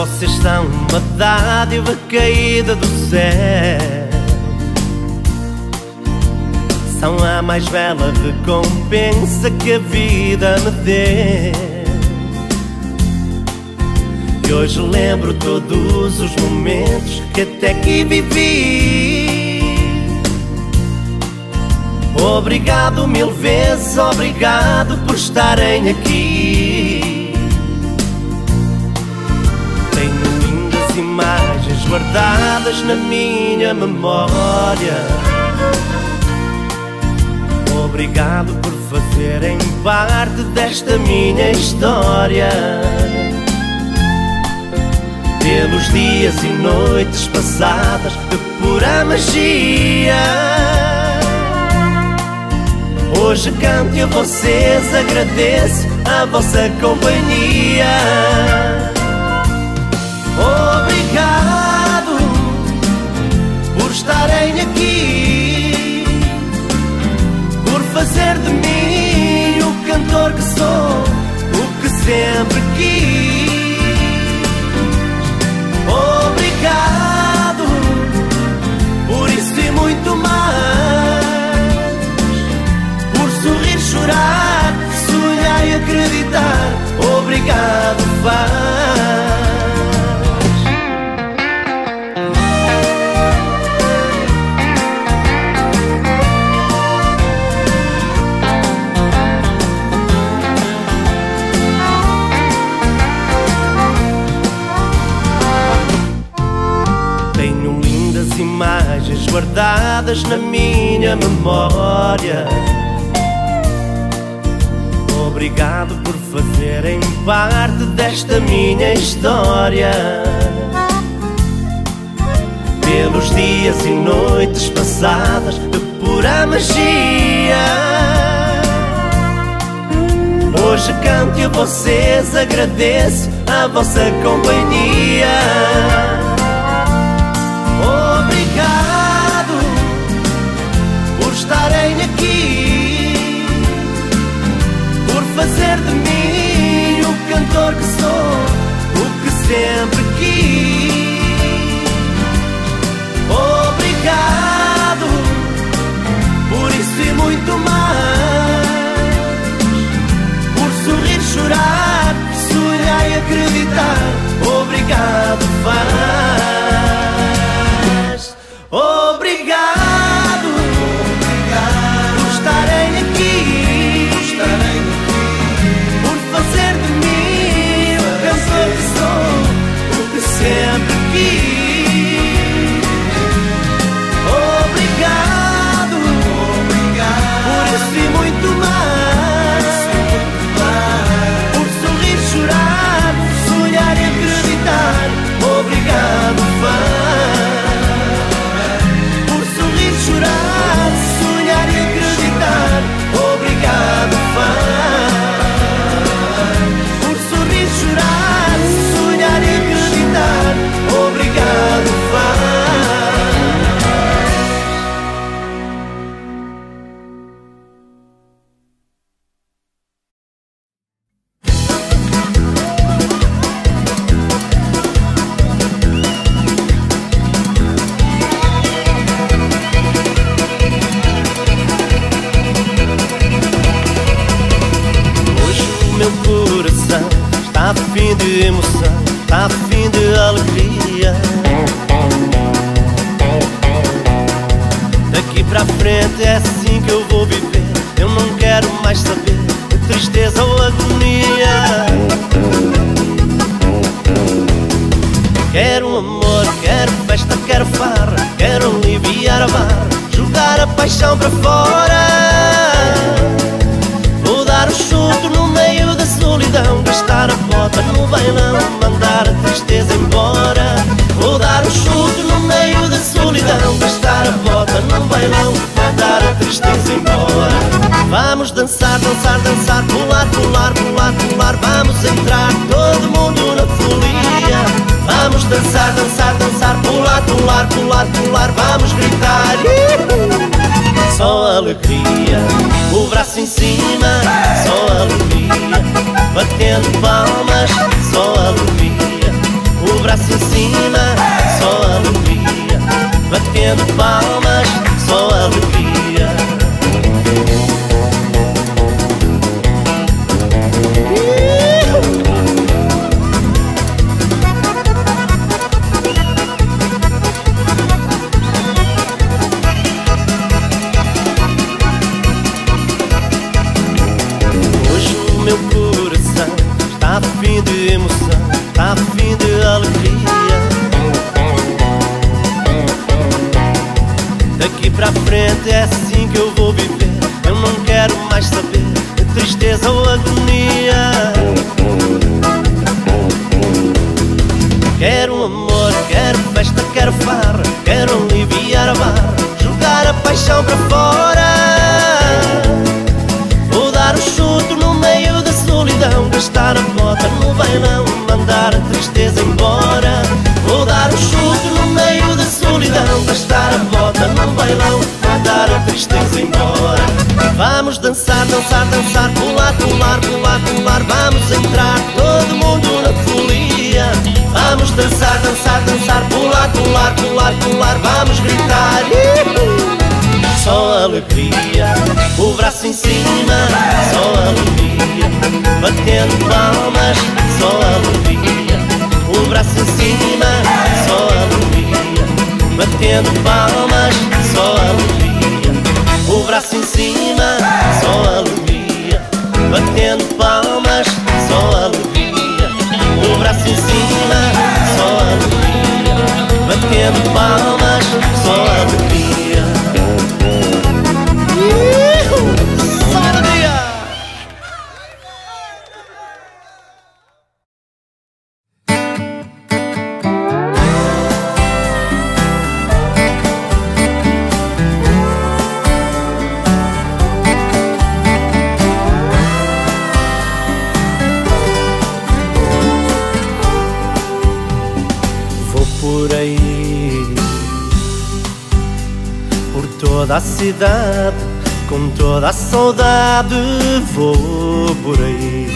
Vocês são uma dádiva caída do céu, são a mais bela recompensa que a vida me deu. E hoje lembro todos os momentos que até aqui vivi. Obrigado mil vezes, obrigado por estarem aqui. Tenho lindas imagens guardadas na minha memória. Obrigado por fazerem parte desta minha história. Pelos dias e noites passadas de pura magia. Hoje canto e a vocês agradeço a vossa companhia. Obrigado por estarem aqui, por fazer de mim o cantor que sou, o que sempre quis. Obrigado por isso e muito mais, por sorrir, chorar, sonhar e acreditar. Obrigado, imagens guardadas na minha memória. Obrigado por fazerem parte desta minha história. Pelos dias e noites passadas de pura magia. Hoje canto e a vocês agradeço a vossa companhia. Obrigado por estarem aqui, por fazer de mim o cantor que sou, o que sempre quis. Obrigado por isso e muito mais, por sorrir, chorar, sonhar e acreditar. Obrigado, obrigado, por estarem aqui, por fazer de mim o cantor que sou, o que sempre quis. Obrigado, por isso e muito mais, por sorrir, chorar, sonhar e acreditar. Obrigado, chorar, sonhar e acreditar. Obrigado, por sorrir, chorar, sonhar e acreditar. Obrigado, a fim de emoção, a fim de alegria. Daqui pra frente é assim que eu vou viver. Eu não quero mais saber de tristeza ou agonia. Quero amor, quero festa, quero farra, quero aliviar a barra, jogar a paixão pra fora. Vou dar o chute no meio da solidão, gastar a bota no bailão, mandar a tristeza embora. Vou dar o chute no meio da solidão, gastar a bota no bailão, mandar a tristeza embora. Vamos dançar, dançar, dançar, pular, pular, pular, pular. Vamos entrar todo mundo na folia. Vamos dançar, dançar, dançar, pular, pular, pular, pular. Vamos gritar, só alegria. O braço em cima, só alegria. Batendo palmas, só alegria. O afim de emoção, tá afim de alegria. Daqui pra frente é assim que eu vou viver. Eu não quero mais saber de tristeza ou agonia. Quero amor, quero festa, quero farra, quero aliviar a barra, jogar a paixão pra fora. Vou dar um chute no meio da solidão, gastar a bota no bailão, mandar a tristeza embora. Vou dar um chute no meio da solidão, gastar a bota no bailão, mandar a tristeza embora. Vamos dançar, dançar, dançar, pular, pular, pular, pular. Vamos entrar todo mundo na folia. Vamos dançar, dançar, dançar, pular, pular, pular, pular. Vamos gritar, só alegria. O braço em cima, só alegria. Batendo palmas, só alegria. O braço em cima, só alegria. Batendo palmas, só alegria. O braço em cima, só alegria. Batendo palmas, só alegria. O braço em cima, só alegria. Batendo palmas, só alegria. Só alegria. Por aí, por toda a cidade, com toda a saudade, vou por aí.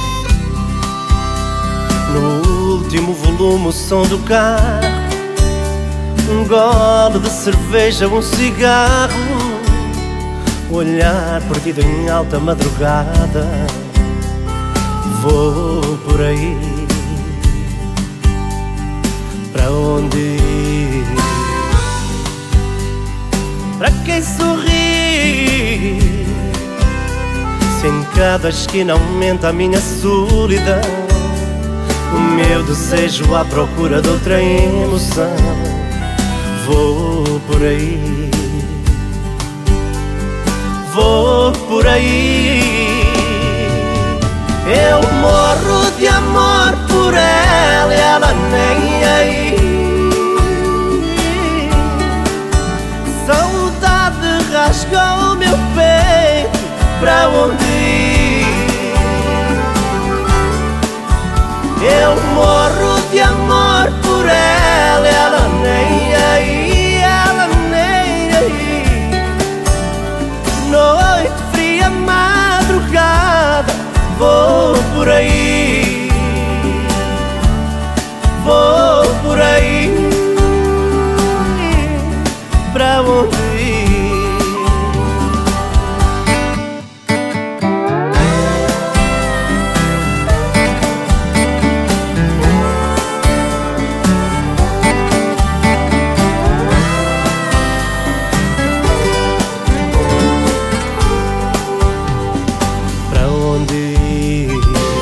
No último volume o som do carro, um gole de cerveja, um cigarro, olhar perdido em alta madrugada. Vou por aí. Pra onde ir? Pra quem sorri? Se em cada esquina aumenta a minha solidão, o meu desejo à procura de outra emoção. Vou por aí. Vou por aí. Eu morro de amor por ela e ela nem aí. Saudade rasgou meu peito, pra onde ir? Eu morro de amor por ela e ela nem aí, ela nem aí. Noite fria, madrugada, vou por aí. Vou por aí. Pra onde ir? Pra onde ir?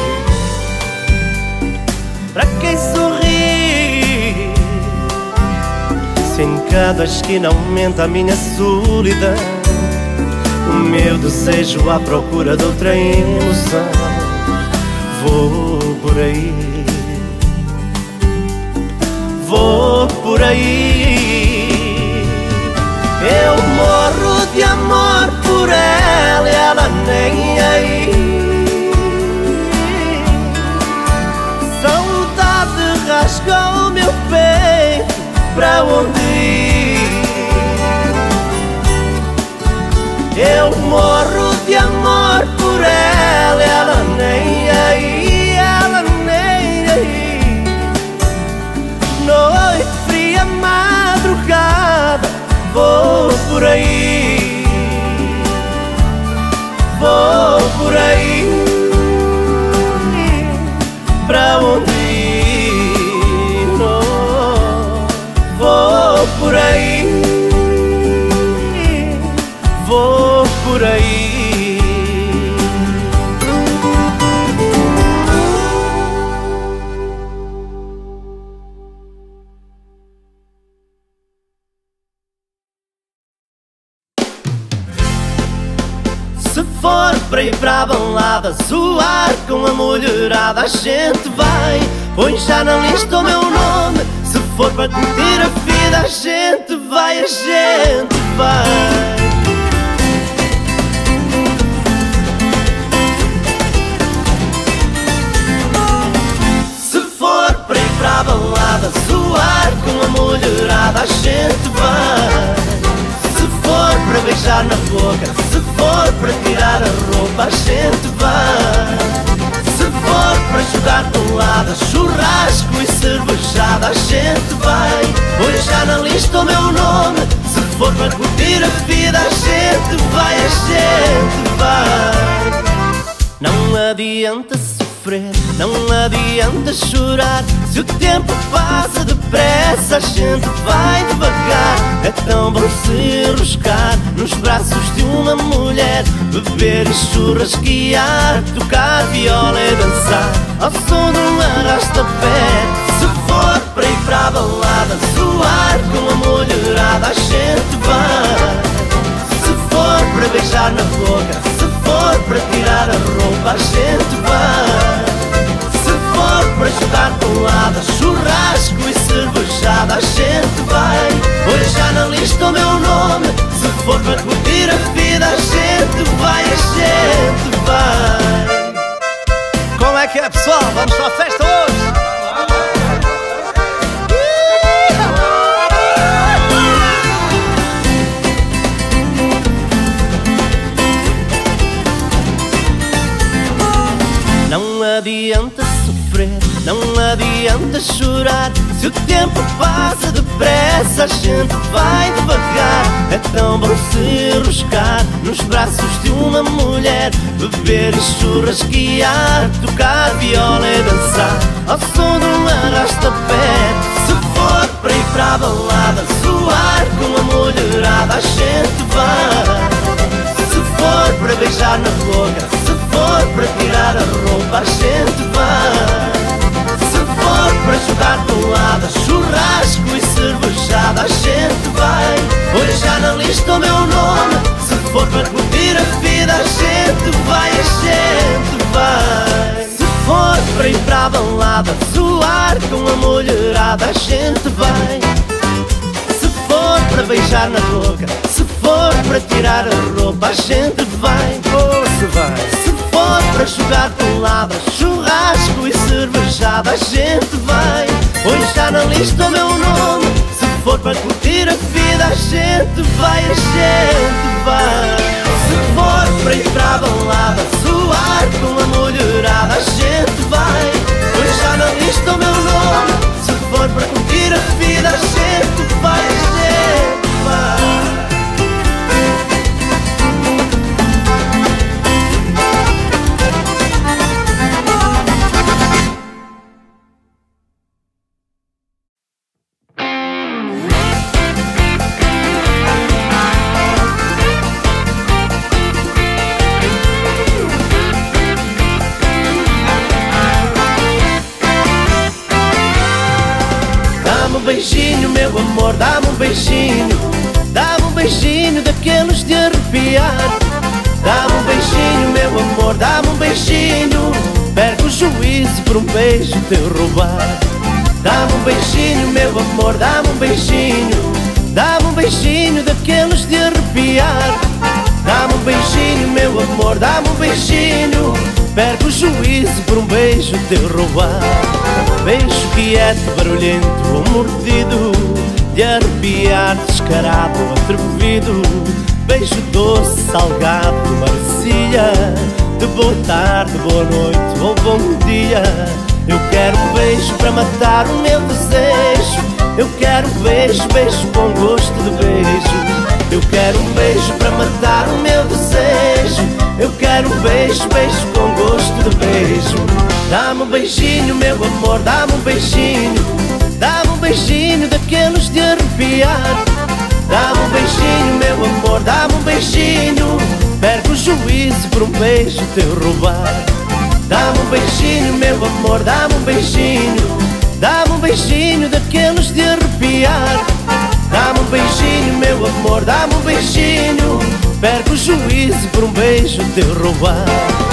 Pra quem sorri? Se em cada esquina aumenta a minha solidão, o meu desejo à procura de outra emoção. Vou por aí. Vou por aí. Eu morro de amor por ela e ela nem aí. Saudade rasgou meu peito, pra onde ir? Eu morro de amor por ela e ela nem aí, ela nem aí. Noite fria, madrugada, vou por aí. Vou por aí. Pra onde ir? Vou por aí. Vou por aí. para ir para a balada, zoar com a mulherada, a gente vai. Põe já na lista o meu nome, se for para curtir a vida, a gente vai, a gente vai. Para a balada, zoar com a mulherada, a gente vai. Se for para beijar na boca, se for para tirar a roupa, a gente vai. Se for para jogar pelada, churrasco e cervejada, a gente vai. Põe já na lista o meu nome, se for para curtir a vida, a gente vai, a gente vai. Não adianta sofrer, não adianta chorar, se o tempo passa depressa, a gente vai devagar. É tão bom se enroscar nos braços de uma mulher, beber e churrasquear, tocar viola e dançar ao som de um arrasta-pé. Se for para ir para a balada, zoar com a mulherada, a gente vai. Se for para beijar na boca, se for para tirar a roupa, a gente vai. Se for para jogar pelada, churrasco e cervejada, a gente vai. Põe já na lista o meu nome, se for para curtir a vida, a gente vai, a gente vai. Como é que é, pessoal? Vamos para a festa hoje? Não adianta sofrer, não adianta chorar, se o tempo passa depressa, a gente vai devagar. É tão bom se enroscar nos braços de uma mulher, beber e churrasquear, tocar viola e dançar ao som de um arrasta-pé. Se for para ir para a balada, zoar com a mulherada, a gente vai. Se for para beijar na boca, se for para tirar a roupa, a gente vai. Se for para jogar pelada, churrasco e cervejada, a gente vai. Põe já na lista o meu nome, se for para curtir a vida, a gente vai, a gente vai. Se for para ir para a balada, zoar com a mulherada, a gente vai. Se for para beijar na boca, se for para tirar a roupa, a gente vai. Oh, se vai. Se for para jogar pelada, churrasco e cervejada, a gente vai. Põe já na lista o meu nome, se for para curtir a vida, a gente vai, a gente vai. Se for para ir para a balada, zoar com a mulherada, a gente vai. Põe já na lista o meu nome, se for para curtir a vida, a gente vai, a gente vai. Beijinho, meu amor, dá-me um beijinho, dá-me um beijinho daqueles de arrepiar. Dá-me um beijinho, meu amor, dá-me um beijinho, perco o juízo por um beijo teu roubar. Dá-me um beijinho, meu amor, dá-me um beijinho, dá-me um beijinho daqueles de arrepiar. Dá-me um beijinho, meu amor, dá-me um beijinho, perco o juízo por um beijo teu roubar. Beijo quieto, barulhento ou mordido, de arrepiar, descarado ou atrevido. Beijo doce, salgado, marcilha, de boa tarde, boa noite ou bom dia. Eu quero um beijo para matar o meu desejo. Eu quero um beijo, beijo com gosto de beijo. Eu quero um beijo para matar o meu desejo. Eu quero um beijo, beijo com gosto de beijo. Dá-me um beijinho, meu amor, dá-me um beijinho, dá-me um beijinho daqueles de arrepiar. Dá-me um beijinho, meu amor, dá-me um beijinho, perco o juízo por um beijo teu roubar. Dá-me um beijinho, meu amor, dá-me um beijinho, dá-me um beijinho daqueles de arrepiar. Dá-me um beijinho, meu amor, dá-me um beijinho, perco o juízo por um beijo teu roubado.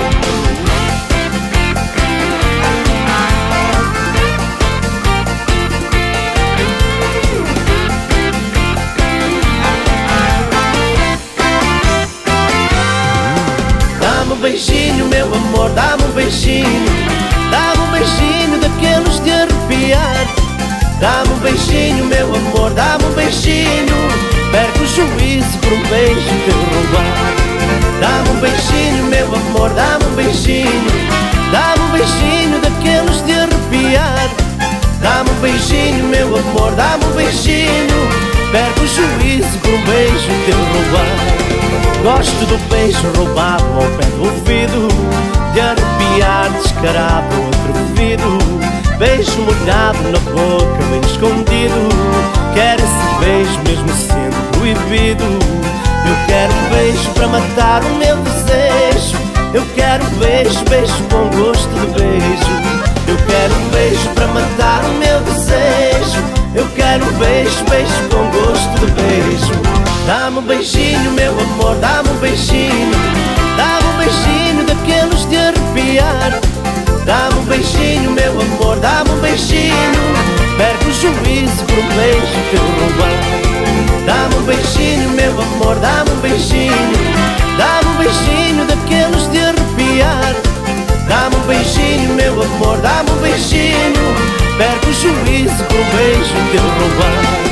Dá-me um beijinho, meu amor, dá-me um beijinho. Dá-me um beijinho daqueles de arrepiar. Dá-me um beijinho, meu amor, dá-me um beijinho. Perco o juízo por um beijo teu roubado. Dá-me um beijinho, meu amor, dá-me um beijinho. Dá-me um beijinho daqueles de arrepiar. Dá-me um beijinho, meu amor, dá-me um beijinho. Perco o juízo por um beijo teu roubado. Gosto do beijo roubado ao pé do ouvido, de arrepiar descarado ou atrevido. Beijo molhado na boca, bem escondido. Quero esse beijo mesmo sendo proibido. Eu quero um beijo para matar o meu desejo. Eu quero um beijo, beijo com gosto de beijo. Eu quero um beijo para matar o meu desejo. Eu quero um beijo, beijo com gosto de beijo. Dá-me um beijinho, meu amor, dá-me um beijinho. Dá-me um beijinho daqueles de arrepiar. Dá-me um beijinho, meu amor, dá-me um beijinho. Perco o juízo por um beijo teu roubado. Dá-me um beijinho, meu amor, dá-me um beijinho. Dá-me um beijinho daqueles de arrepiar. Dá-me um beijinho, meu amor, dá-me um beijinho. Perco o juízo por um beijo teu roubado.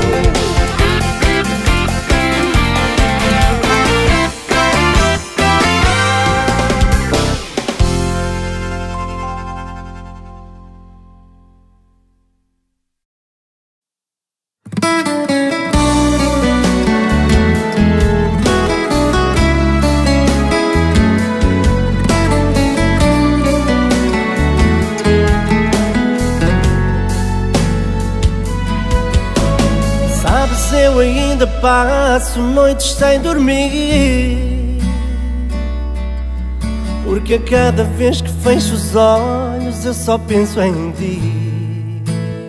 Eu ainda passo noites sem dormir, porque a cada vez que fecho os olhos eu só penso em ti.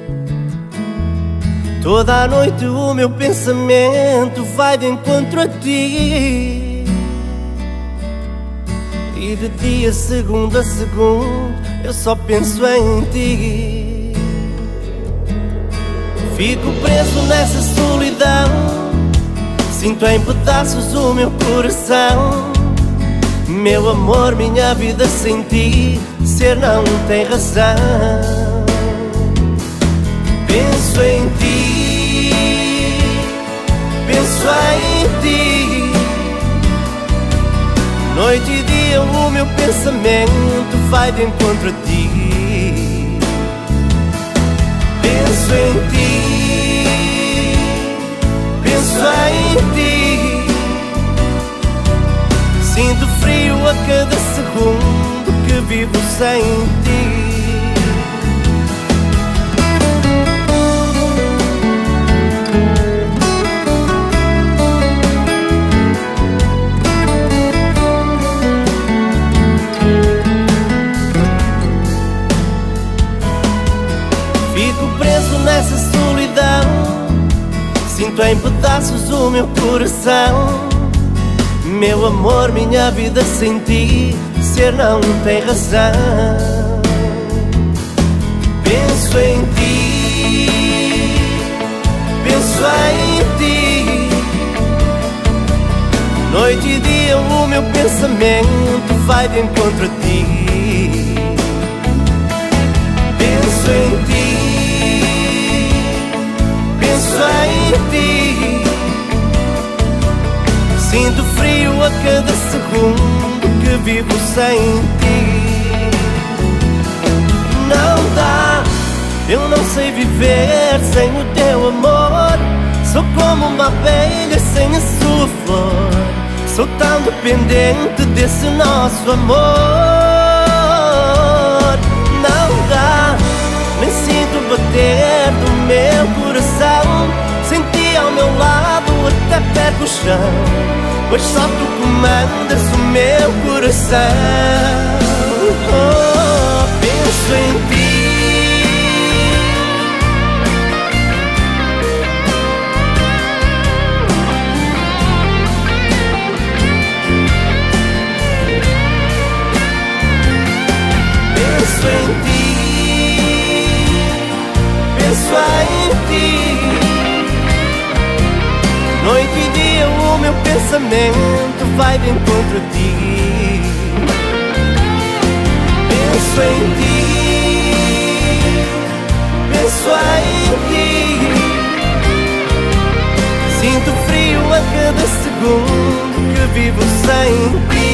Toda a noite o meu pensamento vai de encontro a ti, e de dia, segundo a segundo, eu só penso em ti. Fico preso nessa solidão, sinto em pedaços o meu coração. Meu amor, minha vida sem ti, ser não tem razão. Penso em ti, penso em ti. Noite e dia o meu pensamento vai de encontro a ti. Penso em ti, penso em ti. Sinto frio a cada segundo que vivo sem ti. Fico preso nessa solidão, sinto em pedaços o meu coração. Meu amor, minha vida sem ti, ser não tem razão. Penso em ti, penso em ti. Noite e dia o meu pensamento vai de encontro a ti. Penso em ti, penso em ti. Sinto frio a cada segundo que vivo sem ti. Não dá, eu não sei viver sem o teu amor. Sou como uma abelha sem a sua flor. Sou tão dependente desse nosso amor. Não dá, nem sinto bater do meu coração. Sem ti ao meu lado até perco o chão, pois só tu comandas o meu coração. Oh, penso em ti. pensamento vai de encontro a ti. Penso em ti, penso em ti. Sinto frio a cada segundo que vivo sem ti.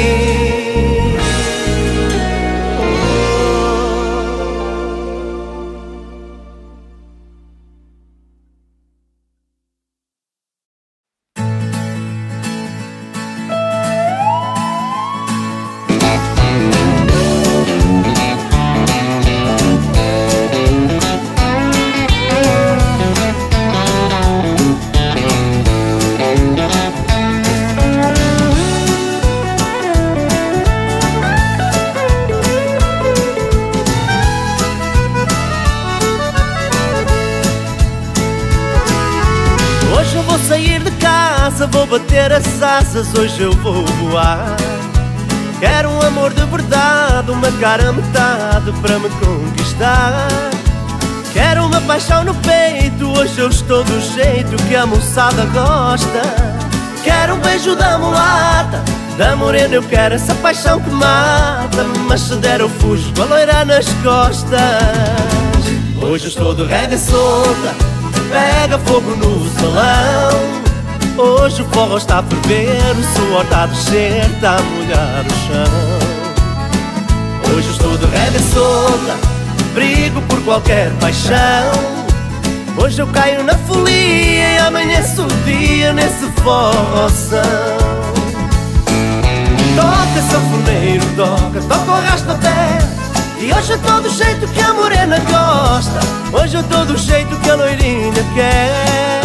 Vou bater as asas, hoje eu vou voar. Quero um amor de verdade, uma cara a metade para me conquistar. Quero uma paixão no peito, hoje eu estou do jeito que a moçada gosta. Quero um beijo da mulata, da morena eu quero essa paixão que mata. Mas se der eu fujo com a loira nas costas. Hoje eu estou de rédea solta, pega fogo no salão. Hoje o forró está a ferver, o suor está a descer, está a molhar o chão. Hoje eu estou de rédea solta, brigo por qualquer paixão. Hoje eu caio na folia e amanheço o dia nesse forrozão. Toca, sanfoneiro, toca, toca o arrasta-pé. E hoje eu estou do jeito que a morena gosta. Hoje eu estou do jeito que a loirinha quer.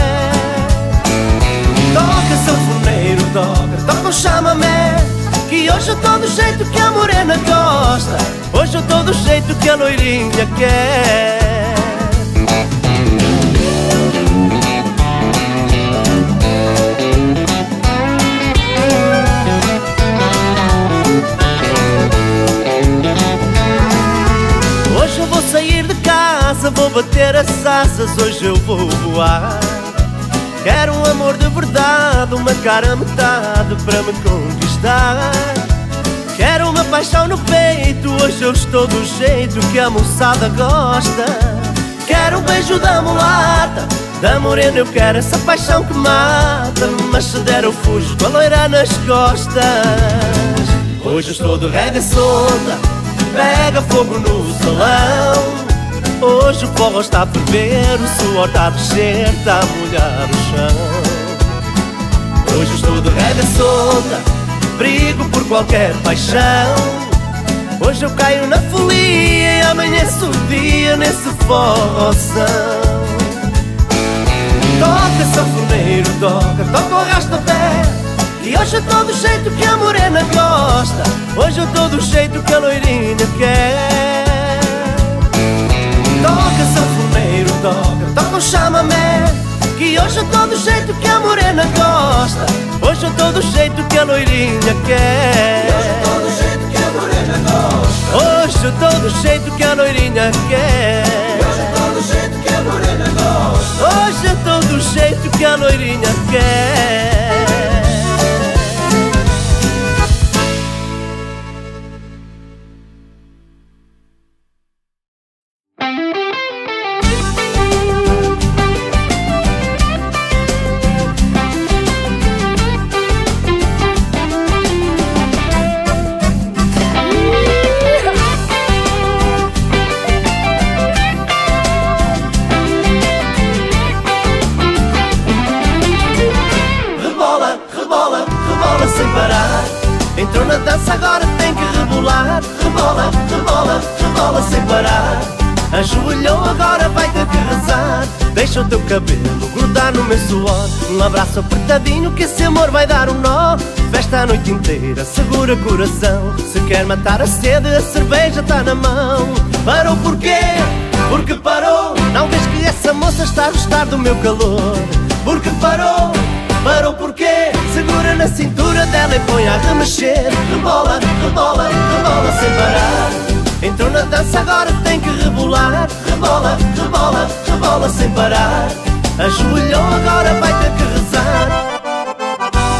Toca, sanfoneiro, toca, toca o chamamé. Que hoje eu tô do jeito que a morena gosta. Hoje eu tô do jeito que a loirinha quer. Hoje eu vou sair de casa, vou bater as asas, hoje eu vou voar. Quero um amor de verdade, uma cara a metade para me conquistar. Quero uma paixão no peito, hoje eu estou do jeito que a moçada gosta. Quero um beijo da mulata, da morena eu quero essa paixão que mata. Mas se der eu fujo com a loira nas costas. Hoje eu estou de rédea solta, pega fogo no salão. Hoje o forró está a ferver, o suor está a descer, está a molhar o chão. Hoje eu estou de rédea solta, brigo por qualquer paixão. Hoje eu caio na folia e amanheço o dia nesse forrozão. Toca, sanfoneiro, toca, toca o arrasta-pé. E hoje eu estou do jeito que a morena gosta. Hoje eu estou do jeito que a loirinha quer. Toca, sanfoneiro, toca, toca o chamamé. Que hoje eu tô do jeito que a morena gosta. Hoje eu tô do jeito que a loirinha quer. Hoje eu tô do jeito que a morena gosta. Hoje eu tô do jeito que a loirinha quer. Hoje eu tô do jeito que a morena gosta. Hoje eu tô do jeito que a loirinha quer. Entrou na dança, agora tem que rebolar. Rebola, rebola, rebola sem parar. Ajoelhou, agora vai ter que rezar. Deixa o teu cabelo grudar no meu suor. Um abraço apertadinho que esse amor vai dar um nó. Festa a noite inteira, segura coração. Se quer matar a sede, a cerveja tá na mão. Parou porquê? Porque parou. Não vês que essa moça está a gostar do meu calor? Porque parou. Parou porquê? Segura na cintura dela e põe a remexer. Rebola, rebola, rebola sem parar. Entrou na dança, agora tem que rebolar. Rebola, rebola, rebola sem parar. Ajoelhou, agora vai ter que rezar.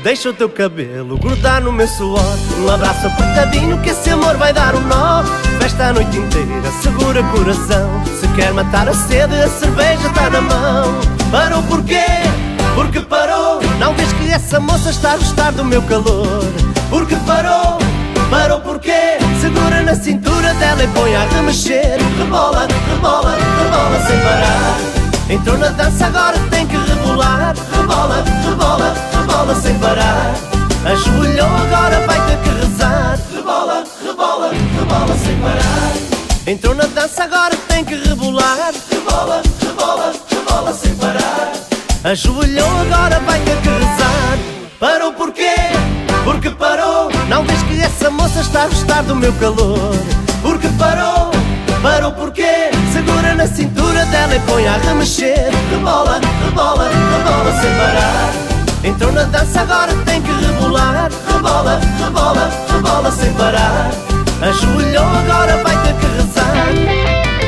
Deixa o teu cabelo grudar no meu suor. Um abraço apertadinho que esse amor vai dar um nó. Festa a noite inteira, segura coração. Se quer matar a sede, a cerveja tá na mão. Parou porquê? Porque parou. Não vês que essa moça está a gostar do meu calor? Porque parou. Parou porquê? Segura na cintura dela e põe a remexer. Rebola, rebola, rebola sem parar. Entrou na dança, agora tem que rebolar. Rebola, rebola, rebola sem parar. Ajoelhou, agora vai ter que rezar. Rebola, rebola, rebola sem parar. Entrou na dança, agora tem que rebolar. Rebola, rebola, rebola sem parar. Ajoelhou, agora vai ter que rezar. Parou porquê? Porque parou. Não vês que essa moça está a gostar do meu calor? Porque parou. Parou porquê? Segura na cintura dela e põe a remexer. Rebola, rebola, rebola sem parar. Entrou na dança, agora tem que rebolar. Rebola, rebola, rebola sem parar. Ajoelhou, agora vai ter que rezar.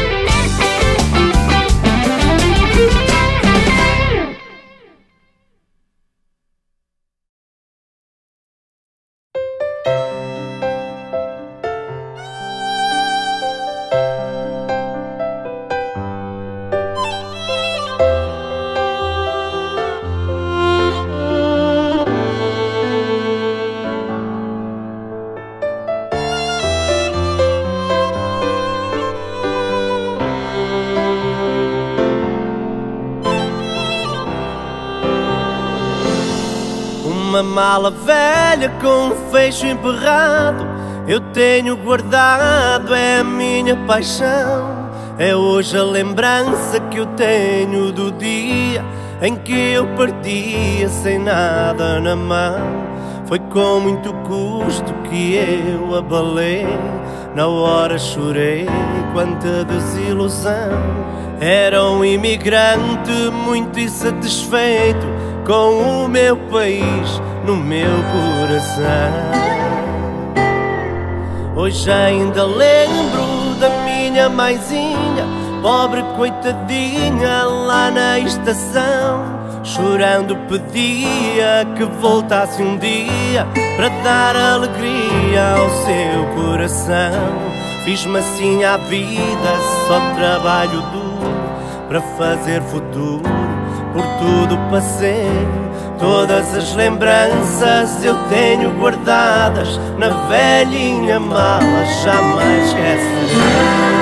Uma mala velha com um fecho emperrado eu tenho guardado, é a minha paixão. É hoje a lembrança que eu tenho do dia em que eu partia sem nada na mão. Foi com muito custo que eu abalei, na hora chorei, quanta desilusão. Era um imigrante muito insatisfeito com o meu país no meu coração. Hoje ainda lembro da minha mãezinha, pobre coitadinha, lá na estação. Chorando pedia que voltasse um dia para dar alegria ao seu coração. Fiz-me assim à vida, só trabalho duro para fazer futuro. Por tudo passei, todas as lembranças eu tenho guardadas na velhinha mala, jamais esquecerei.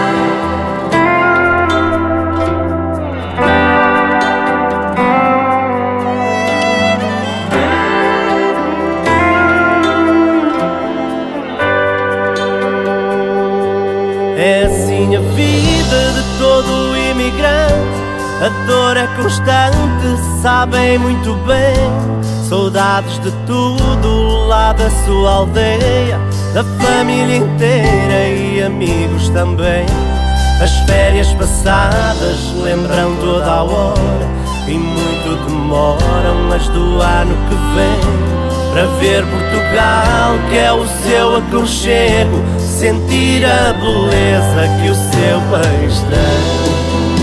É assim a vida de todo imigrante, a dor é constante, sabem muito bem. Saudades de tudo lá da sua aldeia, da família inteira e amigos também. As férias passadas lembram toda a hora e muito demoram as do ano que vem. Para ver Portugal, que é o seu aconchego, sentir a beleza que o seu país tem.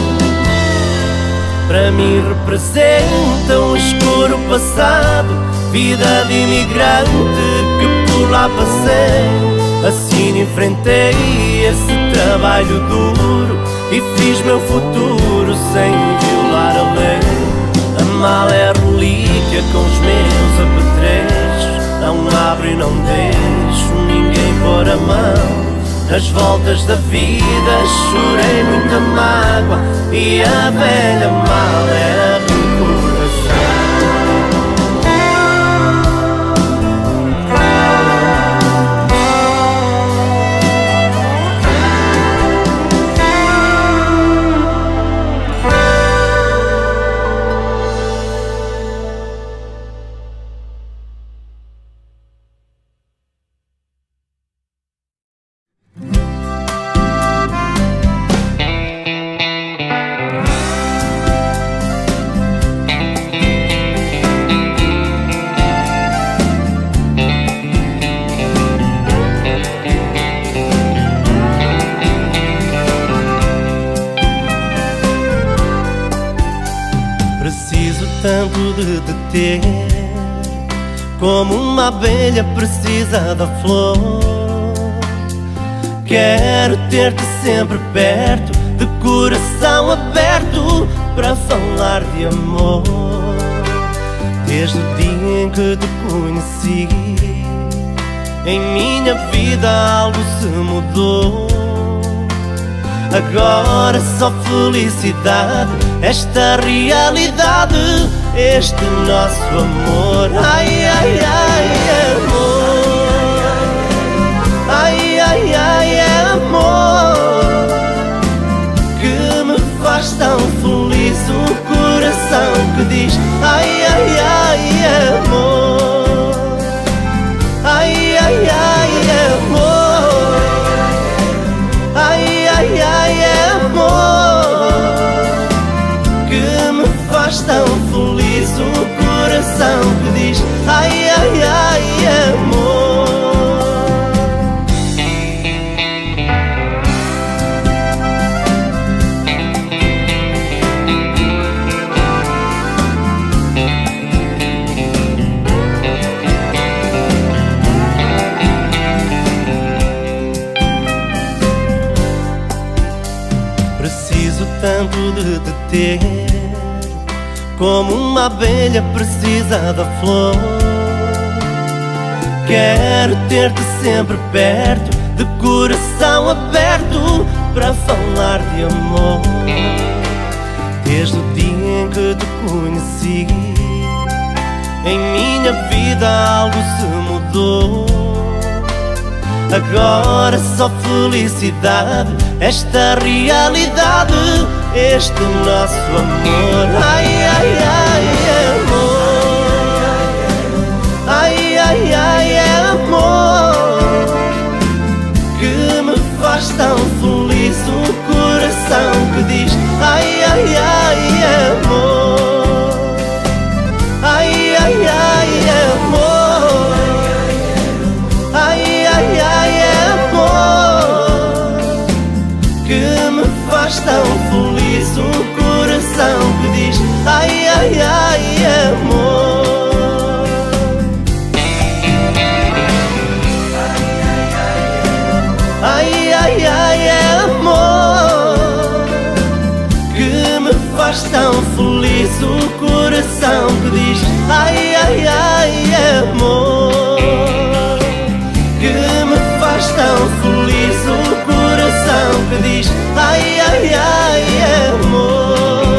Para mim representa um escuro passado, vida de imigrante que por lá passei. Assim enfrentei esse trabalho duro e fiz meu futuro sem violar a lei. A mala é a relíquia com os meus apetrechos, não abro e não deixo ninguém pôr a mão. Nas voltas da vida chorei muita mágoa e a velha mala é a recordação. Tanto de te ter como uma abelha precisa da flor. Quero ter-te sempre perto, de coração aberto, para falar de amor. Desde o dia em que te conheci, em minha vida algo se mudou. Agora só felicidade, esta realidade, este nosso amor. Ai, ai, ai, amor. Ai, ai, ai, amor, que me faz tão feliz o coração que diz ai, ai, ai, amor. Ai, ai, ai, amor. Ai, ai, ai, amor, que me faz tão feliz o coração que diz ai, ai, ai, amor. Tanto de te ter, como uma abelha precisa da flor. Quero ter-te sempre perto, de coração aberto, para falar de amor. Desde o dia em que te conheci, em minha vida algo se mudou. Agora só felicidade, esta realidade, este nosso amor. Ai, ai, ai, amor. Ai, ai, ai, amor, que me faz tão feliz o coração que diz ai, ai, ai, amor. Ai, ai, ai, amor. Ai, ai, ai, amor, que me faz tão feliz o coração que diz ai, ai, ai, amor. Ai, ai, ai, amor, que me faz tão feliz o coração que diz ai, ai, ai, amor, que me faz tão feliz o coração que diz ai, ai, ai, amor.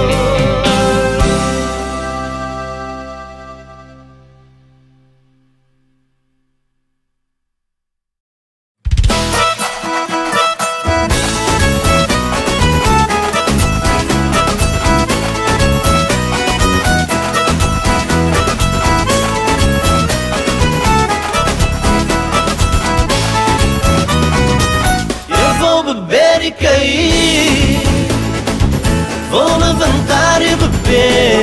Beber e cair, vou levantar e beber.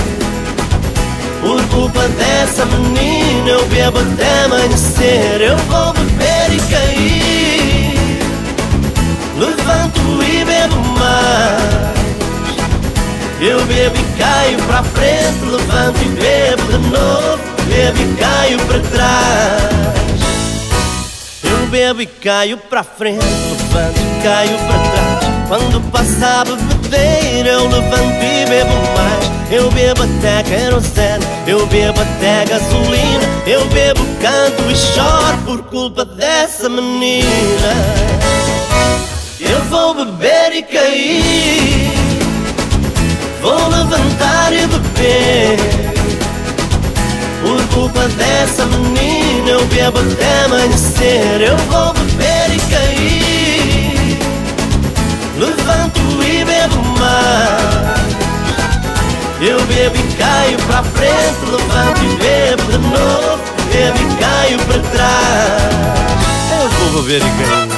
Por culpa dessa menina eu bebo até amanhecer. Eu vou beber e cair, levanto e bebo mais. Eu bebo e caio para frente, levanto e bebo de novo. Bebo e caio para trás. Eu bebo e caio para frente, levanto e caio para trás. Quando passa a bebedeira eu levanto e bebo mais. Eu bebo até querosene, eu bebo até gasolina. Eu bebo, canto e choro por culpa dessa menina. Eu vou beber e cair, vou levantar e beber. Por culpa dessa menina eu bebo até amanhecer. Eu vou beber e cair, levanto e bebo mais. Eu bebo e caio para frente, levanto e bebo de novo. Bebo e caio para trás. Eu vou beber e cair.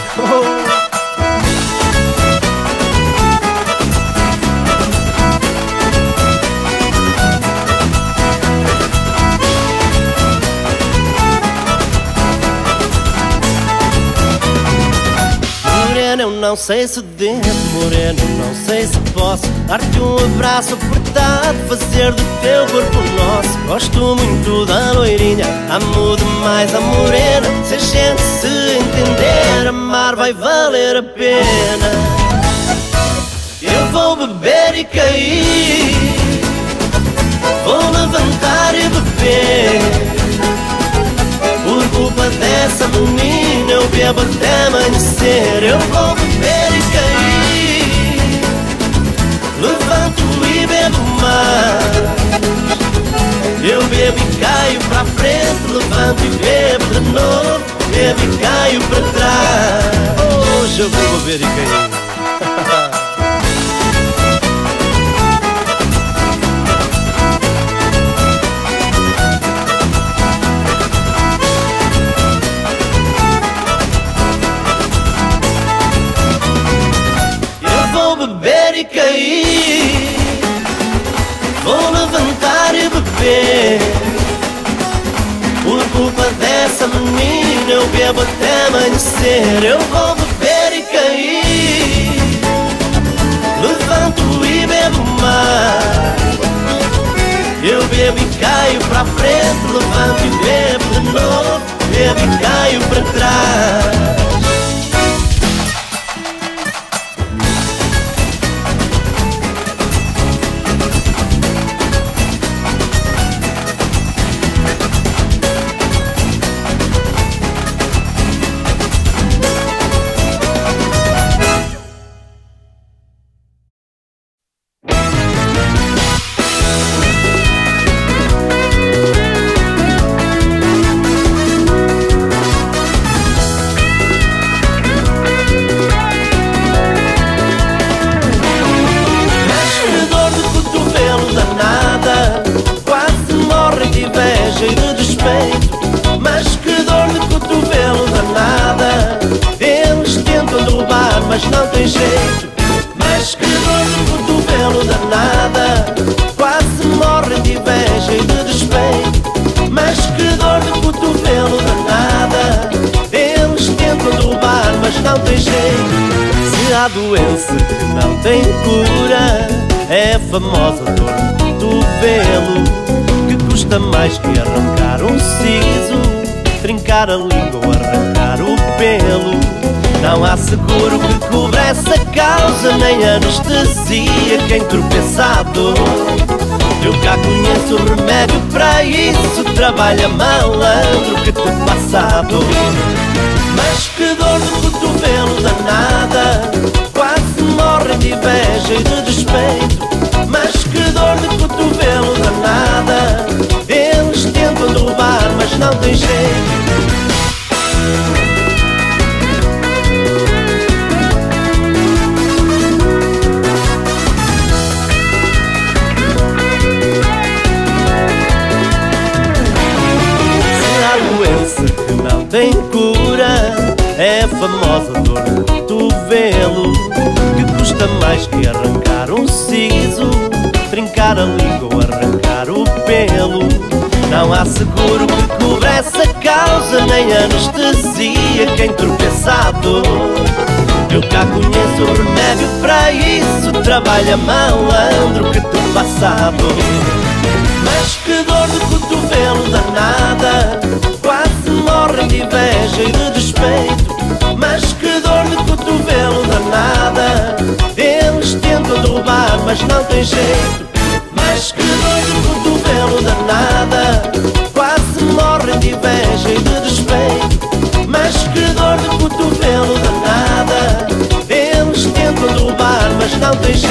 morena, eu não sei se devo, morena, eu não sei se posso dar-te um abraço apertado, fazer do teu corpo nosso. Gosto muito da loirinha, amo demais a morena. Se a gente se entender, amar vai valer a pena. Eu vou beber e cair, vou levantar e beber. Por culpa dessa menina eu bebo até amanhecer. Eu vou beber e cair, levanto e bebo mais. Eu bebo e caio pra frente, levanto e bebo de novo, bebo e caio pra trás. Hoje eu vou beber e cair. Beber e cair, vou levantar e beber. Por culpa dessa menina eu bebo até amanhecer. Eu vou beber e cair, levanto e bebo mais. Eu bebo e caio pra frente, levanto e bebo de novo, bebo e caio pra trás. Mas que dor de cotovelo danada, eles tentam derrubar, mas não tem jeito. Mas que dor de cotovelo danada, quase morrem de inveja e de despeito. Mas que dor de cotovelo danada, eles tentam derrubar, mas não tem jeito. Se há doença que não tem cura, é a famosa dor de cotovelo, que custa mais que arrancar um siso, trincar a língua ou arrancar o pelo. Não há seguro que cubra essa causa, nem anestesia quem tropeça à dor. Eu cá conheço o remédio para isso, trabalha malandro que te passa a dor. Mas que dor de cotovelo danada, quase morrem de inveja e de despeito. Mas que dor de cotovelo danada, eles tentam derrubar, mas não tem jeito. Se há doença que não tem cura, é a famosa dor de cotovelo, que custa mais que arrancar um siso, trincar a língua ou arrancar o pelo. Não há seguro que cubra essa causa, nem anestesia quem tropeça à dor. Eu cá conheço o remédio para isso, trabalha malandro que te passa a dor. Mas que dor de cotovelo danada, quase morrem de inveja e de despeito. Mas que dor de cotovelo danada, eles tentam derrubar, mas não tem jeito. Mas que dor de cotovelo danada, quase morrem de inveja e de despeito. Mas que dor de cotovelo danada, eles tentam derrubar, mas não tem jeito.